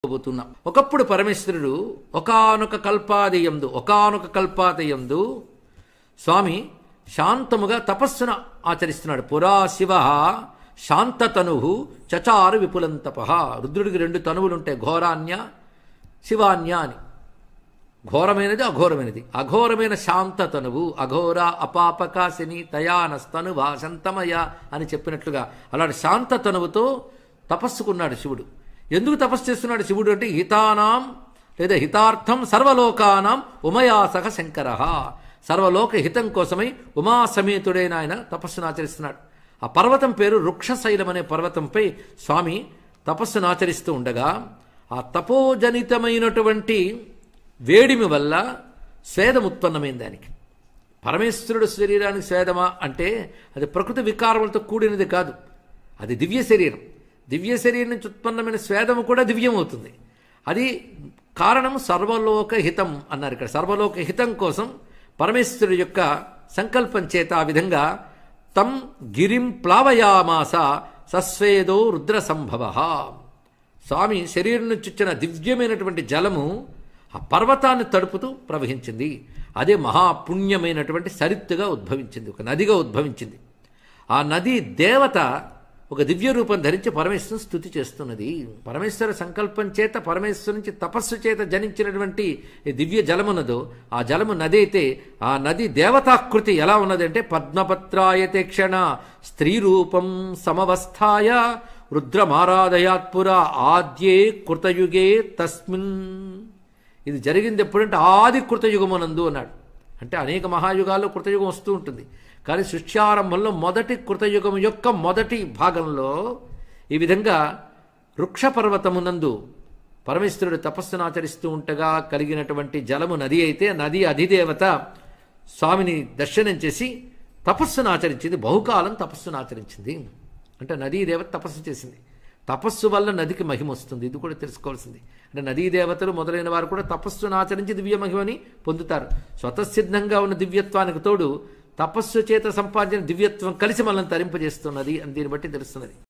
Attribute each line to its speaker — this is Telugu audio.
Speaker 1: పోతున్నాం. ఒకప్పుడు పరమేశ్వరుడు ఒకానొక కల్పాదయందు స్వామి శాంతముగా తపస్సును ఆచరిస్తున్నాడు. పురా శివ శాంతతను చచారు విపులంతప. రుద్రుడికి 2 తనువులుంటాయి, ఘోరాన్య శివాన్య అని. ఘోరమైనది అఘోరమైనది. అఘోరమైన శాంత తనువు, అఘోర అపాపకాశిని తయానస్తను వాసంతమయ అని చెప్పినట్లుగా అలాంటి శాంత తనువుతో తపస్సుకున్నాడు శివుడు. ఎందుకు తపస్సు చేస్తున్నాడు శివుడు అంటే హితానాం లేదా హితార్థం సర్వలోకానాం ఉమయాసహ శంకర. సర్వలోక హితం కోసమై ఉమాసమేతుడైన ఆయన తపస్సును ఆచరిస్తున్నాడు. ఆ పర్వతం పేరు వృక్షశైలం అనే పర్వతంపై స్వామి తపస్సును ఆచరిస్తూ ఉండగా ఆ తపోజనితమైనటువంటి వేడిమి వల్ల స్వేదం ఉత్పన్నమైంది దానికి. పరమేశ్వరుడు శరీరానికి స్వేదమా అంటే అది ప్రకృతి వికారములతో కూడినది కాదు, అది దివ్య శరీరం. దివ్య శరీరం నుంచి ఉత్పన్నమైన స్వేదము కూడా దివ్యం అవుతుంది. అది కారణం సర్వలోక హితం అన్నారు ఇక్కడ. సర్వలోక హితం కోసం పరమేశ్వరుడు యొక్క సంకల్పం చేత ఆ విధంగా తం గిరిం ప్లావయామాస సస్వేదో రుద్ర సంభవ. స్వామి శరీరం నుంచి వచ్చిన దివ్యమైనటువంటి జలము ఆ పర్వతాన్ని తడుపుతూ ప్రవహించింది. అదే మహాపుణ్యమైనటువంటి సరిత్తుగా ఉద్భవించింది, ఒక నదిగా ఉద్భవించింది. ఆ నది దేవత ఒక దివ్య రూపం ధరించి పరమేశ్వరుని స్తుతి చేస్తున్నది. పరమేశ్వర సంకల్పం చేత పరమేశ్వరు నుంచి తపస్సు చేత జనించినటువంటి దివ్య జలమున్నదో ఆ జలము నది అయితే ఆ నది దేవతాకృతి ఎలా ఉన్నదంటే పద్మపత్రాయతే క్షణ స్త్రీ రూపం సమవస్థాయ రుద్రమారాధయాత్పుర ఆద్యే కృతయుగే తస్మిన్. ఇది జరిగింది ఎప్పుడంటే ఆది కృతయుగమునందు అన్నాడు. అంటే అనేక మహాయుగాల్లో కృతయుగం వస్తూ ఉంటుంది, కానీ సృష్ట్యారంభంలో మొదటి కృతయుగం యొక్క మొదటి భాగంలో ఈ విధంగా వృక్షపర్వతమునందు పరమేశ్వరుడు తపస్సును ఆచరిస్తూ ఉండగా కలిగినటువంటి జలము నది అయితే నది అధిదేవత స్వామిని దర్శనం చేసి తపస్సును ఆచరించింది. బహుకాలం తపస్సును ఆచరించింది. అంటే నదీ దేవత తపస్సు చేసింది. తపస్సు వల్ల నదికి మహిమ వస్తుంది, ఇది కూడా తెలుసుకోవాల్సింది. అంటే నదీ దేవతలు మొదలైన వారు కూడా తపస్సును ఆచరించి దివ్య మహిమని పొందుతారు. స్వతసిద్ధంగా ఉన్న దివ్యత్వానికి తోడు తపస్సు చేత సంపాదించిన దివ్యత్వం కలిసి మనల్ని తరింపజేస్తున్నది అని దీన్ని బట్టి తెలుస్తున్నది.